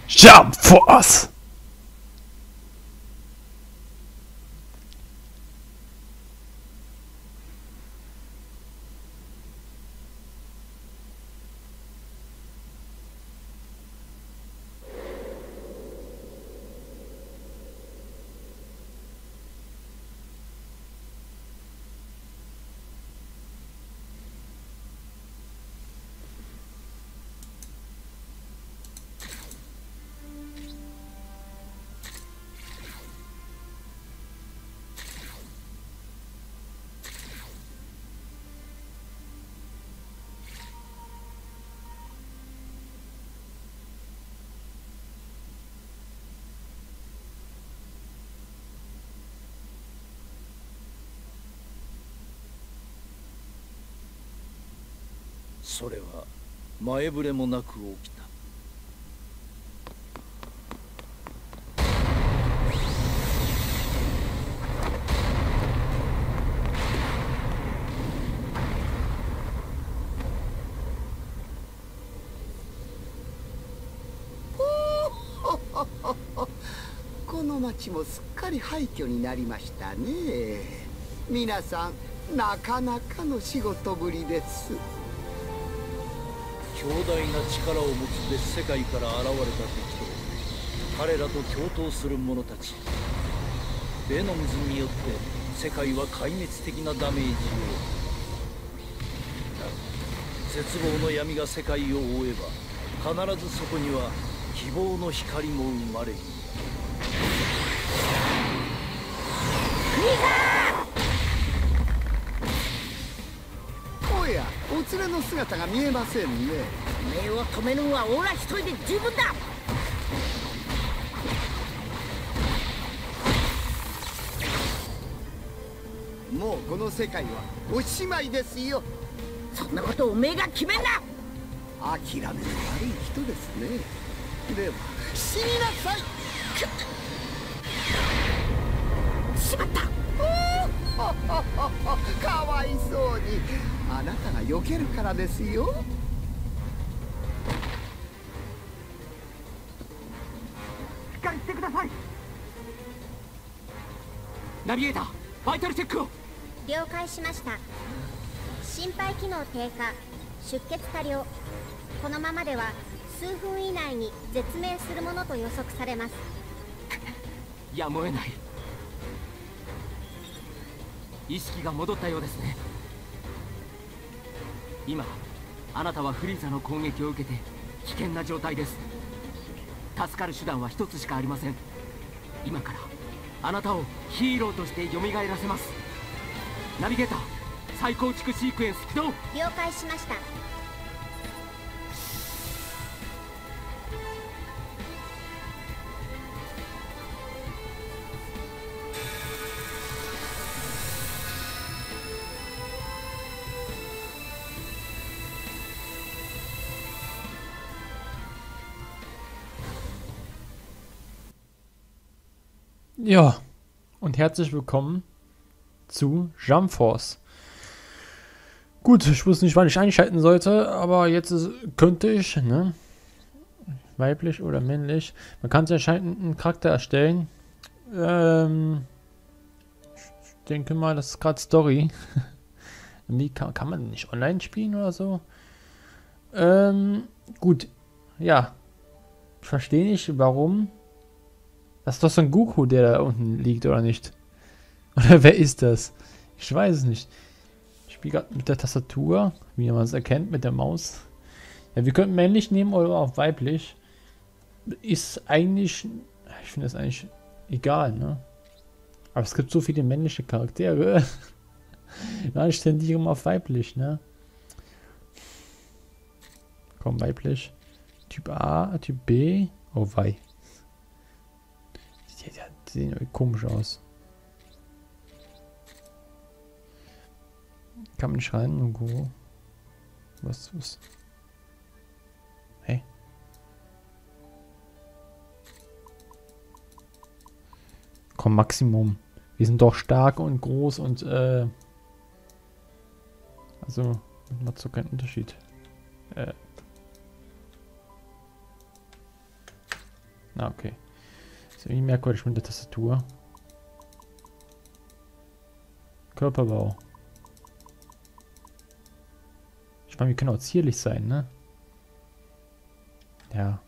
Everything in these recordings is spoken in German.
Jump Force! それは前触れもなく起きた。 この町もすっかり廃墟になりましたね。皆さんなかなかの仕事ぶりです。 強大な力を持つ別世界から現れた敵と彼らと共闘する者たち。ベノムズによって世界は壊滅的なダメージを。絶望の闇が世界を覆えば必ずそこには希望の光も生まれる。 おや、お連れの姿が見えませんね。 目を止めるのはオラ一人で十分だ。 もうこの世界はおしまいですよ。 そんなことおめえが決めんな。 諦めの悪い人ですね。では死になさい。 しまった。 かわいそうに。あなたが避けるからですよ。 しっかりしてください。ナビゲーター、バイタルチェックを。 了解しました。心肺機能低下、出血多量。このままでは数分以内に絶命するものと予測されます。 やむを得ない。意識が戻ったようですね。今あなたはフリーザの攻撃を受けて危険な状態です。助かる手段は一つしかありません。今からあなたをヒーローとして蘇らせます。ナビゲーター、再構築シークエンス起動。 了解しました。 Ja, und herzlich willkommen zu Jump Force. Gut, ich wusste nicht, wann ich einschalten sollte, aber jetzt könnte ich, ne? Weiblich oder männlich. Man kann sich anscheinend einen Charakter erstellen. Ich denke mal, das ist gerade Story. Wie kann man nicht online spielen oder so? Gut, ja. Ich verstehe nicht, warum. Das ist doch so ein Goku, der da unten liegt, oder nicht? Oder wer ist das? Ich weiß es nicht. Ich spiele gerade mit der Tastatur, wie man es erkennt, mit der Maus. Ja, wir könnten männlich nehmen oder auch weiblich. Ist eigentlich... Ich finde das eigentlich egal, ne? Aber es gibt so viele männliche Charaktere. Ja, ich tendiere mal auf weiblich, ne? Komm, weiblich. Typ A, Typ B. Oh, wei. Die sehen irgendwie komisch aus. Kann man nicht rein irgendwo. Was? Hey. Komm, Maximum. Wir sind doch stark und groß und also, macht so keinen Unterschied. Na, okay. Ist irgendwie merkwürdig mit der Tastatur. Körperbau. Ich meine, wir können auch zierlich sein, ne? Ja.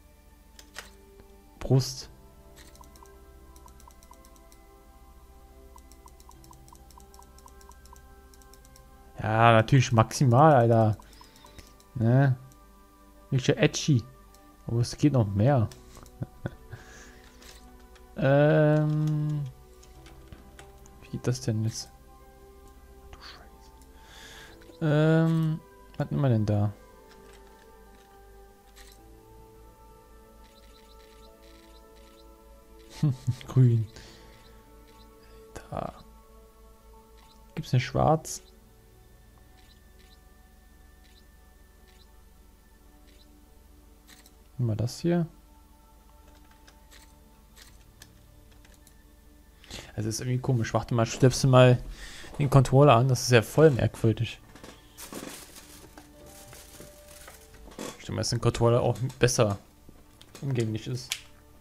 Brust. Ja, natürlich maximal, Alter. Ne? Nicht so edgy. Aber es geht noch mehr. Wie geht das denn jetzt? Du Scheiße. Was nehmen wir denn da? Grün. Da. Gibt's eine Schwarz? Nehmen wir das hier. Also ist irgendwie komisch. Warte mal, stöpsel mal den Controller an. Das ist ja voll merkwürdig. Stimmt, dass ein Controller auch besser umgänglich ist.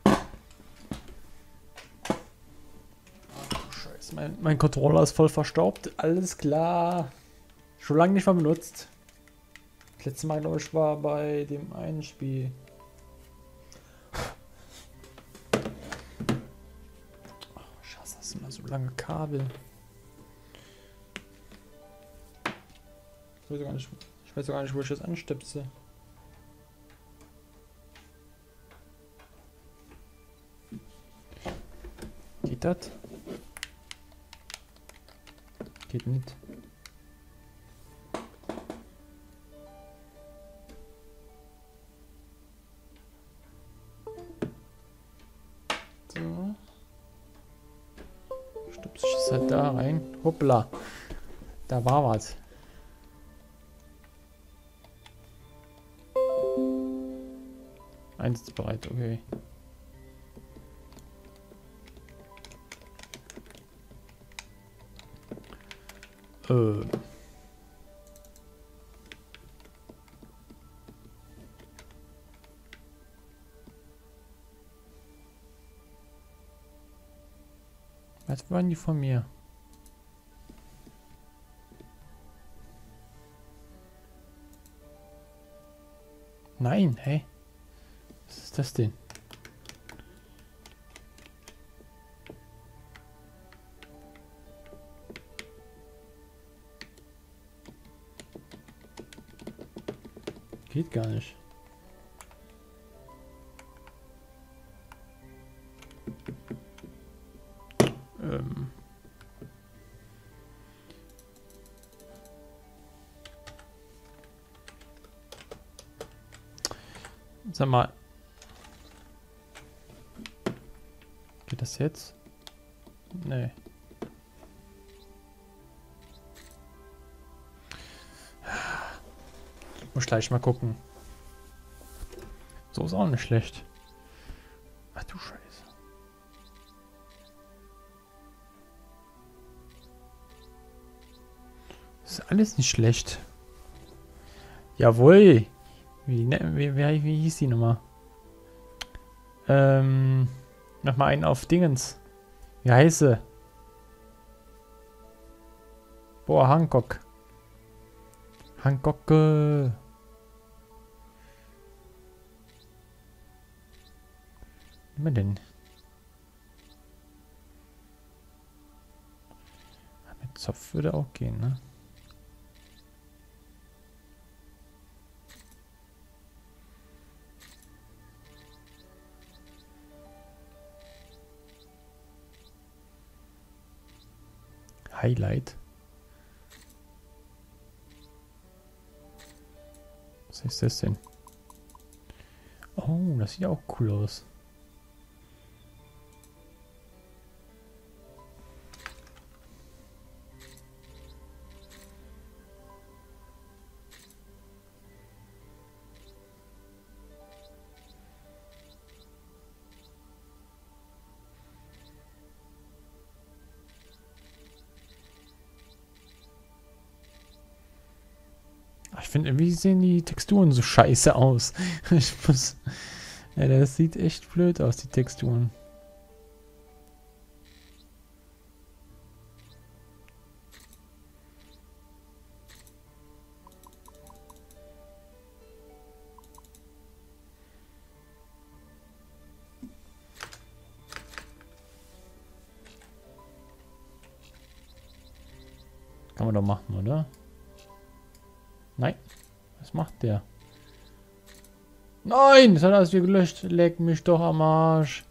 Scheiße, mein Controller ist voll verstaubt. Alles klar. Schon lange nicht mehr benutzt. Das letzte Mal, glaube ich, war bei dem einen Spiel. Scheiße, das sind immer so lange Kabel. Ich weiß gar nicht, wo ich das anstöpse. Geht das? Geht nicht. So. Stupse ich es halt da rein. Hoppla. Da war was. Einsatzbereit, okay. Was wollen die von mir? Nein, hey. Was ist das denn? Geht gar nicht. Sag mal. Geht das jetzt? Nee. Muss gleich mal gucken. So ist auch nicht schlecht. Ach du Scheiße. Das ist alles nicht schlecht. Jawohl. Wie hieß die Nummer? Nochmal einen auf Dingens. Wie heißt sie? Boah, Hancock. Hancock. Was nehmen wir denn? Mit Zopf würde auch gehen, ne? Highlight. Was ist das denn? Oh, das sieht auch cool aus. Ich finde, irgendwie sehen die Texturen so scheiße aus. Ich muss Ja, das sieht echt blöd aus, die Texturen. Kann man doch machen, oder? Nein. Was macht der? Nein! Das hat alles wieder gelöscht. Leck mich doch am Arsch.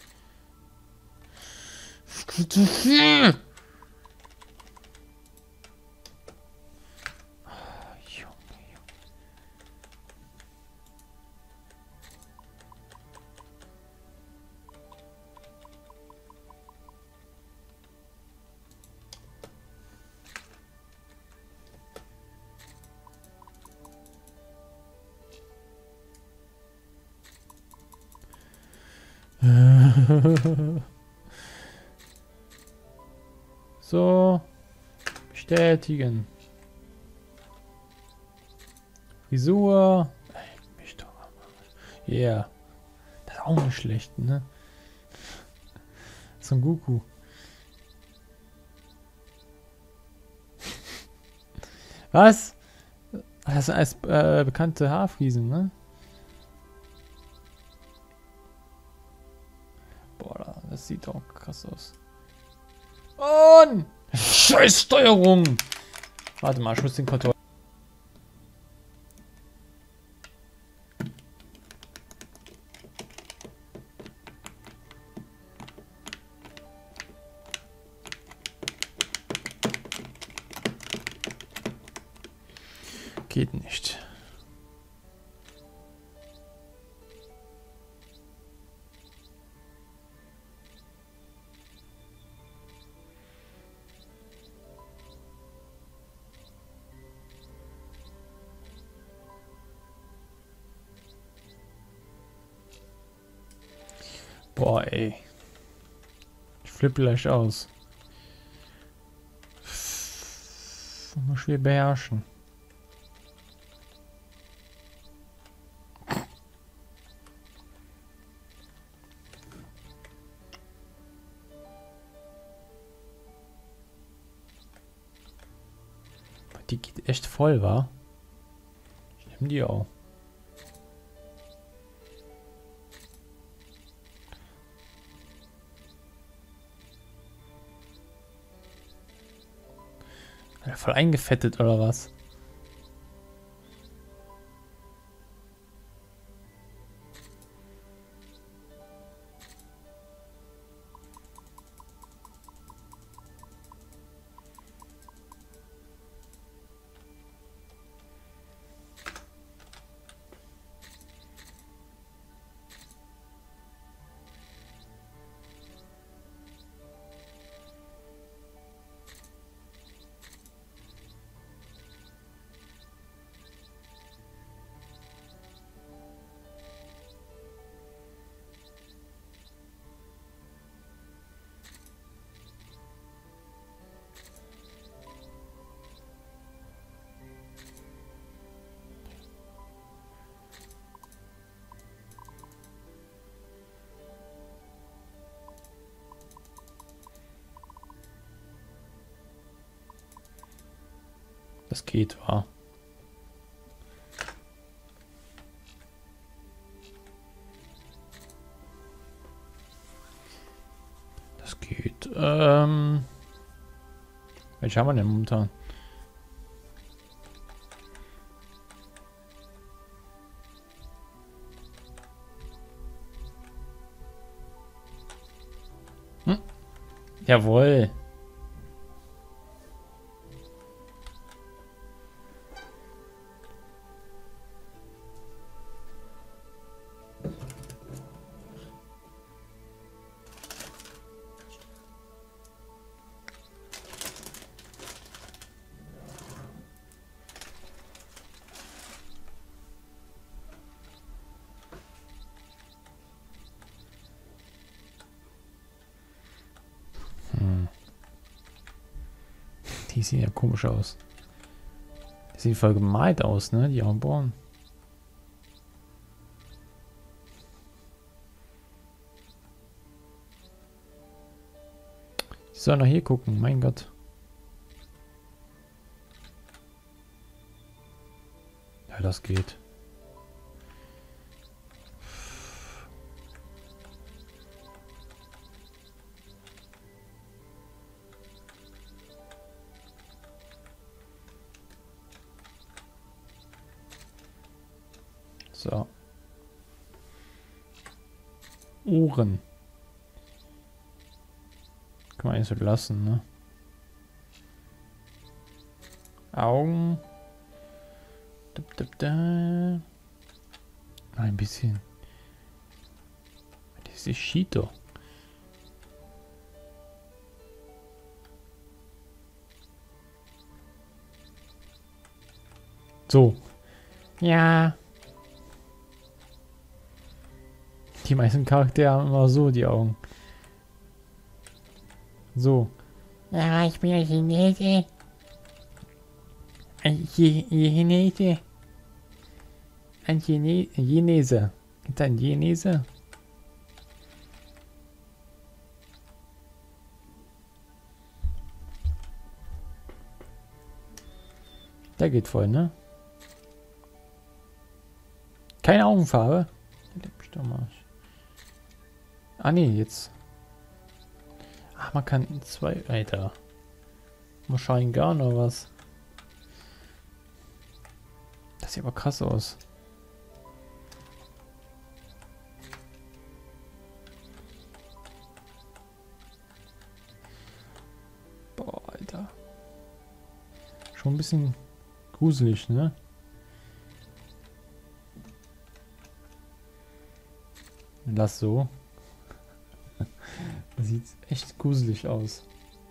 So. Bestätigen. Frisur. Mich doch. Ja. Yeah. Das ist auch nicht schlecht, ne? Son Goku. Was? Das ist als bekannte Haarfriesen, ne? Boah, das sieht auch krass aus. Und scheiß Steuerung! Warte mal, ich muss den Kontroll. Geht nicht. Boah, ey. Ich flippe gleich aus. Muss schwer beherrschen. Die geht echt voll, wa? Ich nehme die auch. Voll eingefettet oder was? Das geht, wa? Das geht. Welche haben wir denn momentan? Jawohl. Die sehen ja komisch aus. Die sehen voll gemalt aus, ne? Die Augenbrauen. Ich soll noch hier gucken, mein Gott. Ja, das geht. So. Ohren. Kann man eigentlich so lassen, ne? Augen. Ein bisschen. Das ist Cheeto. So. Ja. Die meisten Charaktere haben immer so die Augen. So. Ja, ich bin ein Chinese. Ein Chinese. Ein Chinese. Ist ein Chinese? Der geht voll, ne? Keine Augenfarbe. Ah ne, jetzt. Ach, man kann zwei. Alter. Wahrscheinlich gar noch was. Das sieht aber krass aus. Boah, Alter. Schon ein bisschen gruselig, ne? Lass so. Das sieht echt gruselig aus.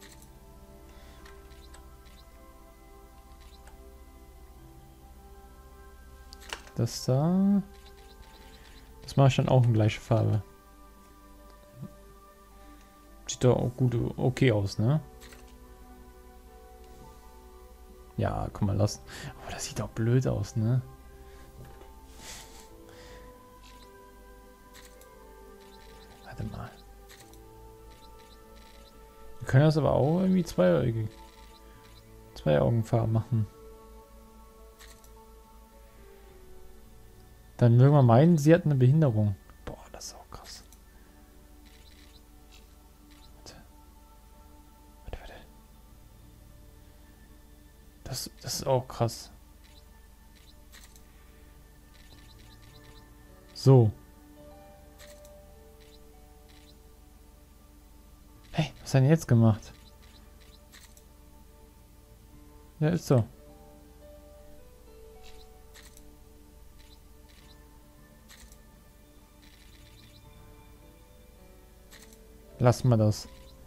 Das da. Das mache ich dann auch in gleiche Farbe. Sieht doch auch gut, okay aus, ne? Ja, kann man lassen. Aber das sieht auch blöd aus, ne? Warte mal. Wir können das aber auch irgendwie zwei Augenfarben machen. Dann mögen wir meinen, sie hat eine Behinderung. Boah, das ist auch krass. Warte. Das ist auch krass. So. Hey, was hat er jetzt gemacht? Ja, ist so. Lassen wir das.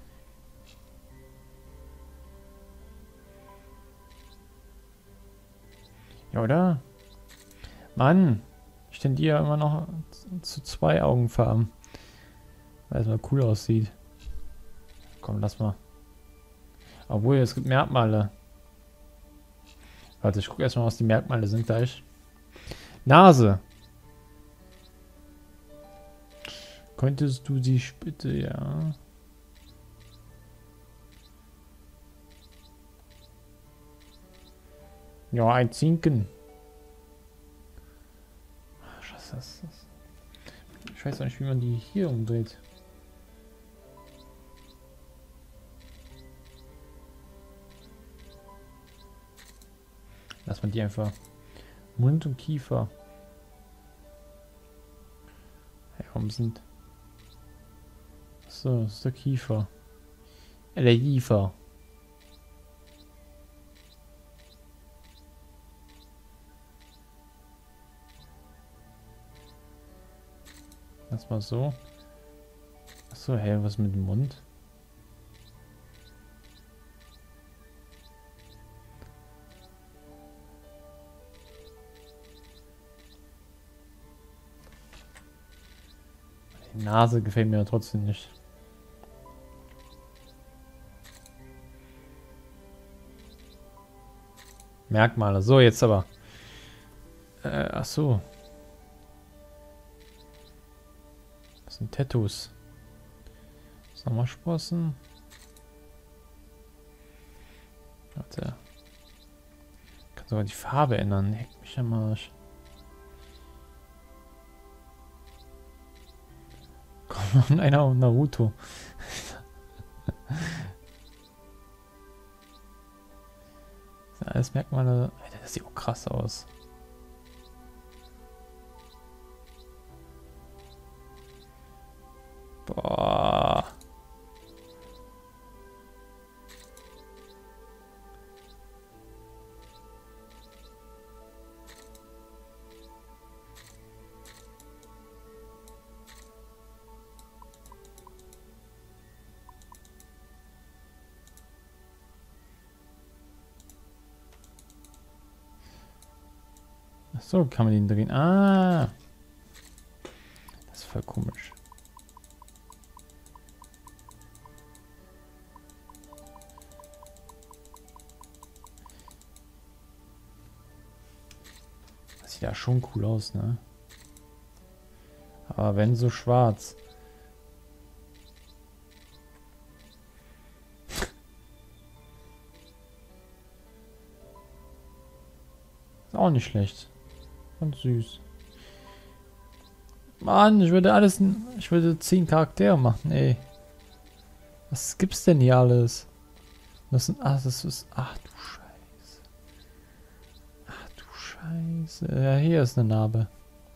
Ja, oder? Mann, ich tendiere immer noch zu zwei Augenfarben. Weil es mal cool aussieht. Komm, lass mal. Obwohl, es gibt Merkmale. Warte, ich gucke erstmal, was die Merkmale sind gleich. Nase. Könntest du die bitte, ja. Ja, ein Zinken. Was ist das? Ich weiß auch nicht, wie man die hier umdreht. Lass mal die einfach. Mund und Kiefer. Ja, warum sind... So, das ist der Kiefer. Der Kiefer. Lass mal so. Achso, hey, was mit dem Mund? Die Nase gefällt mir ja trotzdem nicht. Merkmale. So, jetzt aber. Ach so. Das sind Tattoos. Sommersprossen. Warte. Ich kann sogar die Farbe ändern. Heck mich am Arsch. Kommt noch einer und Naruto. Das sind alles Merkmale. Alter, das sieht auch krass aus. Boah. Ach so, kann man den drehen. Ah. Das ist voll komisch. Das sieht ja schon cool aus, ne? Aber wenn so schwarz. Ist auch nicht schlecht. Und süß. Mann, ich würde 10 Charaktere machen, ey. Was gibt's denn hier alles? Das sind, ach, das ist, ach du Scheiße. Ach du Scheiße. Ja, hier ist eine Narbe.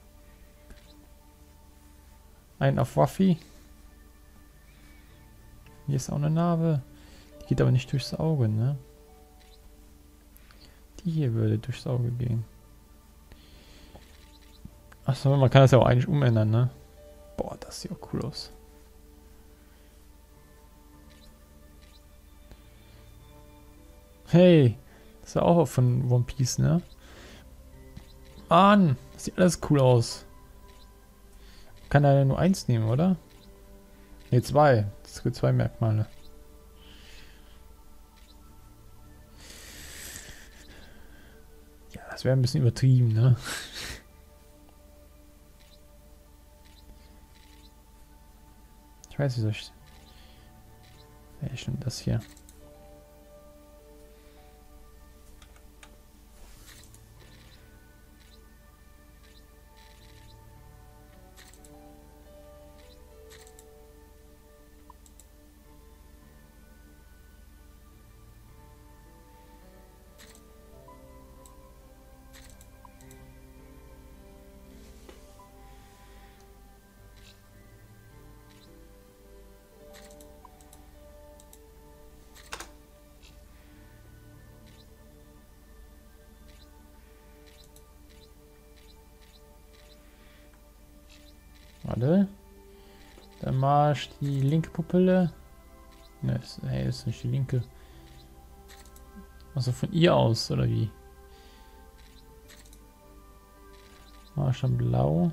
Ein auf Waffi. Hier ist auch eine Narbe. Die geht aber nicht durchs Auge, ne? Die hier würde durchs Auge gehen. Achso, man kann das ja auch eigentlich umändern, ne? Boah, das sieht auch cool aus. Hey, das ist ja auch von One Piece, ne? Mann, das sieht alles cool aus. Kann er ja nur eins nehmen, oder? Ne, 2. Es gibt 2 Merkmale. Ja, das wäre ein bisschen übertrieben, ne? Ich weiß nicht, ich nehme das hier. Warte. Dann mach ich die linke Pupille. Ne, hey, ist nicht die linke. Also von ihr aus, oder wie? Mach ich dann blau.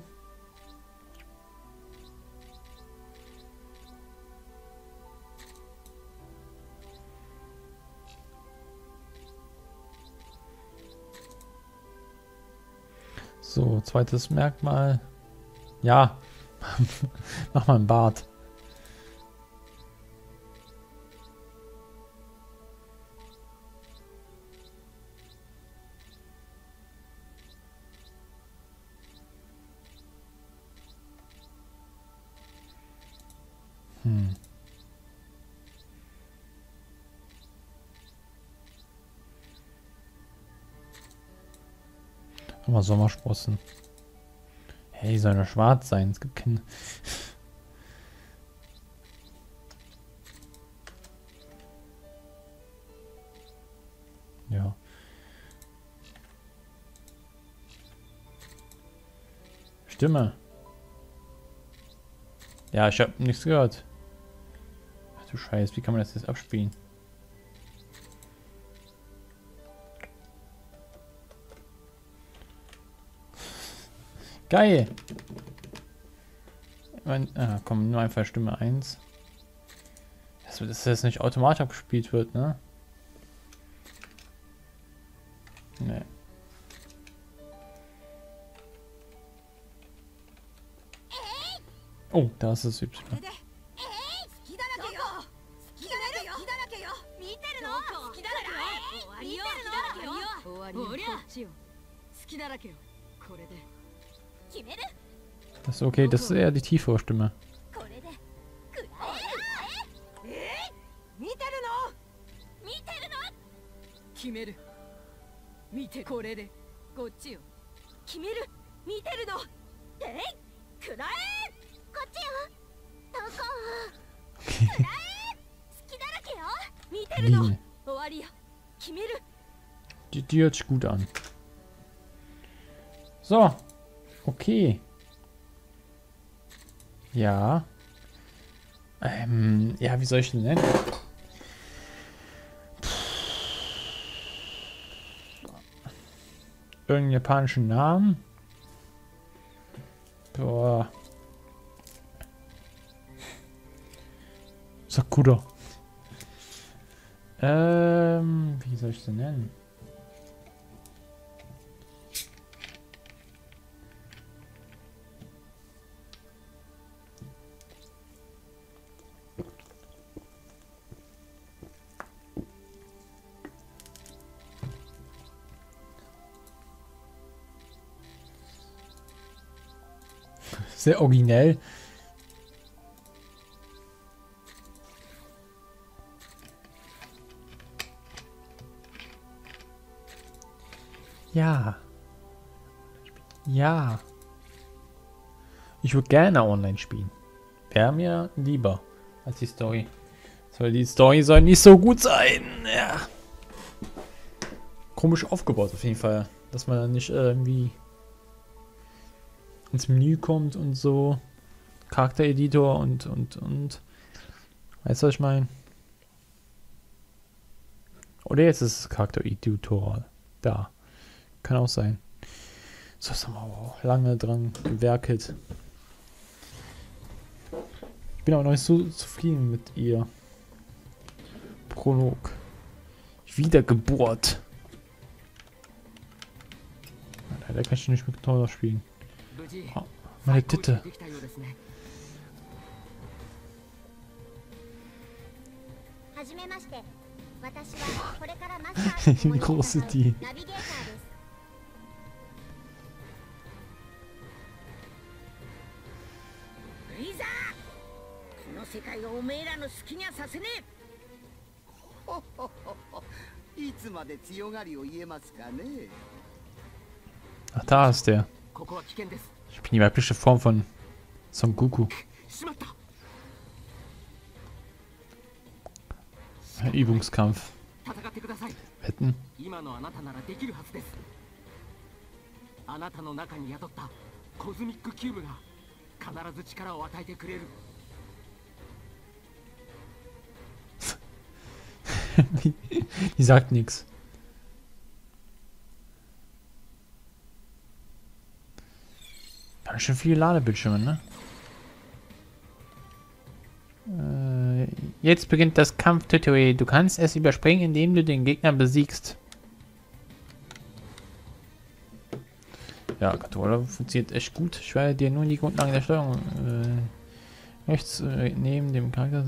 So, zweites Merkmal. Ja. Mach mal einen Bart. Mal Sommersprossen. Hey, soll nur schwarz sein. Es gibt keine. Ja. Stimme. Ja, ich habe nichts gehört. Ach du Scheiße, wie kann man das jetzt abspielen? Geil! Komm, nur einfach Stimme 1. Dass das nicht automatisch abgespielt wird, ne? Ne. Oh, da ist das Y. Das ist okay, das ist eher die tiefere Stimme. Line. Die hört sich gut an. So. Okay. Ja. Ja, wie soll ich den nennen? Irgendeinen japanischen Namen? Boah. Sakura. Wie soll ich den nennen? Sehr originell. Ja. Ja. Ich würde gerne online spielen. Wäre mir lieber als die Story. Die Story soll nicht so gut sein. Ja. Komisch aufgebaut auf jeden Fall. Dass man dann nicht irgendwie ins Menü kommt und so. Charaktereditor und. Weißt du, was ich meine? Oder jetzt ist es Charaktereditor da. Kann auch sein. So, das haben wir auch lange dran gewerkelt. Ich bin aber noch nicht so zufrieden mit ihr. Prolog. Wiedergeburt. Leider kann ich nicht mit Controller spielen. Oh, meine Titte. Große die. Ach, da ist der. Ich bin die weibliche Form von Son Goku. Ein Übungskampf. Wetten? Die sagt nichts. Schon viele Ladebildschirme, ne? Jetzt beginnt das Kampftutorial. Du kannst es überspringen, indem du den Gegner besiegst. Ja, Controller funktioniert echt gut. Ich werde dir nun die Grundlagen der Steuerung rechts neben dem Charakter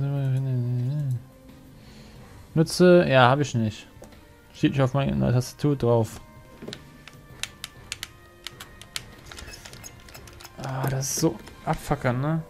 nutze. Ja, habe ich nicht. Steht nicht auf meiner Tastatur drauf. Ah, das ist so abfuckern, ne?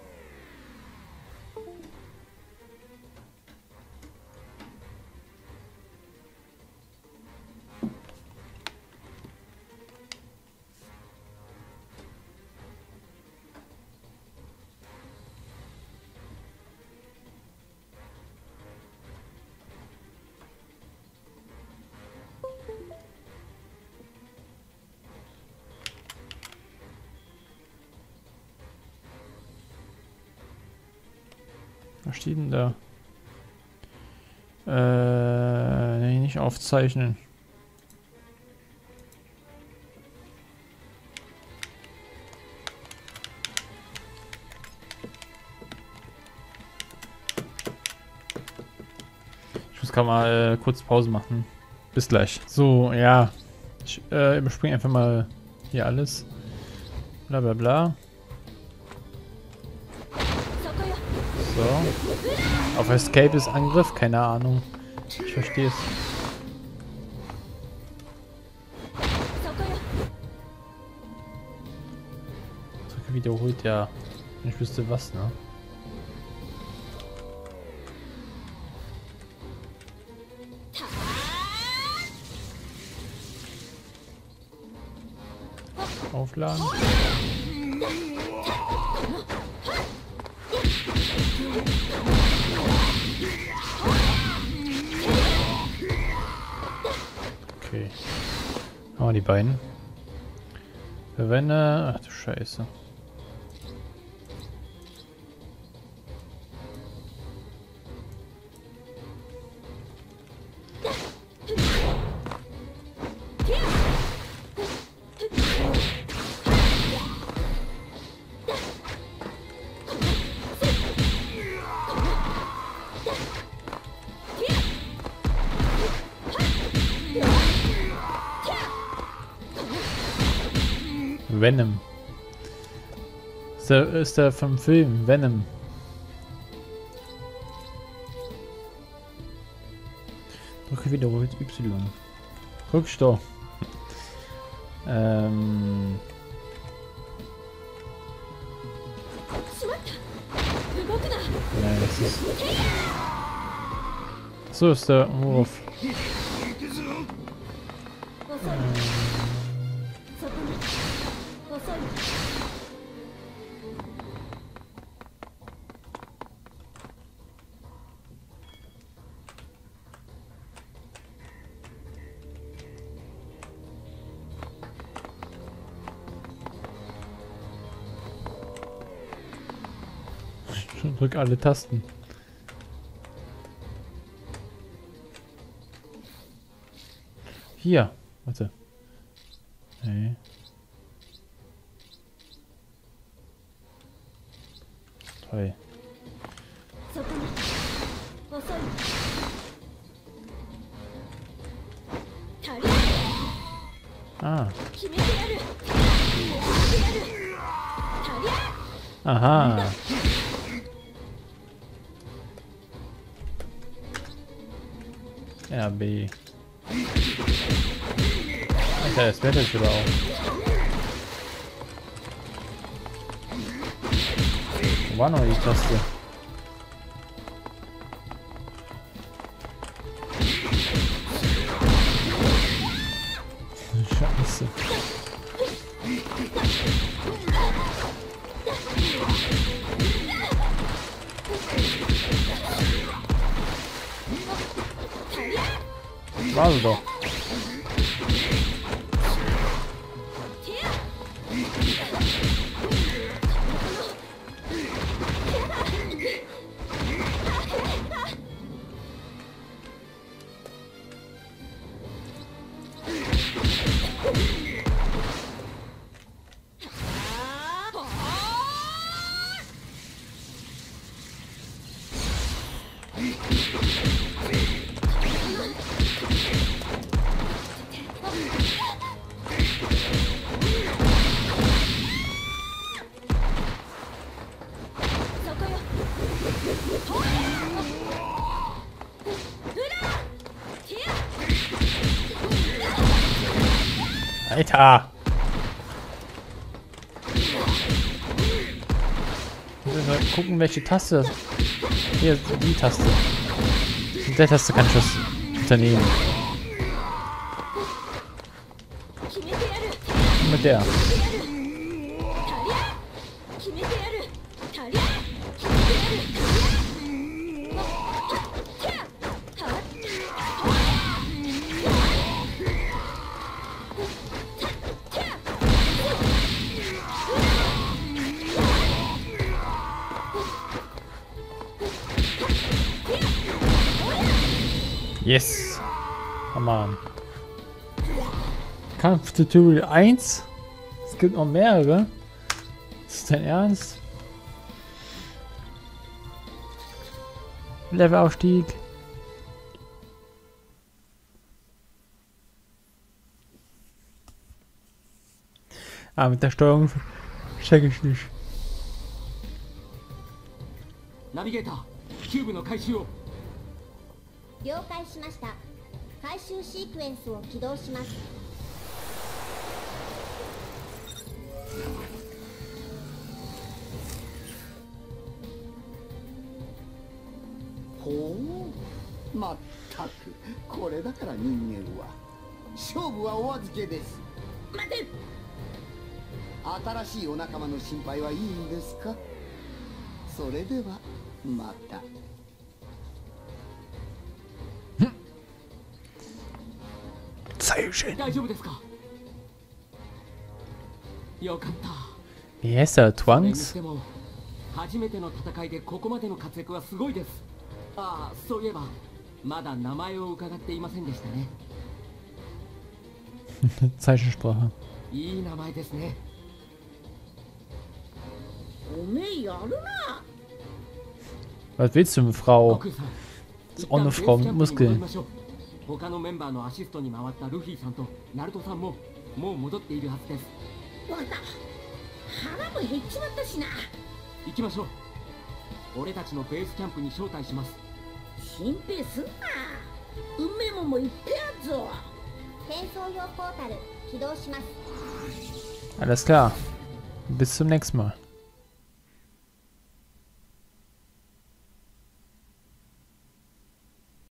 Was steht denn da? Nee, nicht aufzeichnen. Ich muss gerade mal kurz Pause machen. Bis gleich. So, ja. Ich überspringe einfach mal hier alles. Bla bla bla. So. Auf Escape ist Angriff, keine Ahnung. Ich verstehe es. wiederholt ja. Ich wüsste was, ne? Aufladen. Okay. Oh, die beiden. Verwende. Ach du Scheiße. Venom. Ist der vom Film Venom. Drücke wiederholt Y. Rückstau. Nein, das ist... So ist der Wurf. Drück alle Tasten. Hier. Warte. Nee. Toll. Ah. Aha. Ja, B. Alter, das Wetter ist aber auch. Wo war noch die Taste? Scheiße. War sie doch. Alter! Ich muss mal gucken, welche Taste. Hier, die Taste. Mit der Taste kann ich was unternehmen. Und mit der. Yes! Come on. Kampftutorial 1? Es gibt noch mehrere. Ist dein Ernst? Levelaufstieg. Ah, mit der Steuerung check ich nicht. Navigator, Cube の回収を。 了解しました。回収シークエンスを起動します。 Ach ほう、まったくこれだから人間は勝負はお預けです。 待て。 新しいお仲間の心配はいいんですか？それではまた。 大丈夫ですか？よかった。 Wie heißt er? それに Twangs? しても初めての戦いでここまでの活躍はすごいです。ああ、そういえばまだ名前を伺っていませんでしたね。 Zeichensprache. いい名前ですね。 おめえやるな。 Was willst du, Frau? 悟空さん、 Das ist auch eine Frau mit 一旦ベースキャンプに戻り Muskeln. ましょう。他のメンバーのアシストに回ったルフィさんとナルトさんももう戻っているはずです。 わかった。腹も減っちまったしな。 行きましょう。俺たちのベースキャンプに招待します。 心配すんな。うめえもんもいっぺやぞ。 転送用ポータル起動します。 Alles klar. Bis zum nächsten Mal.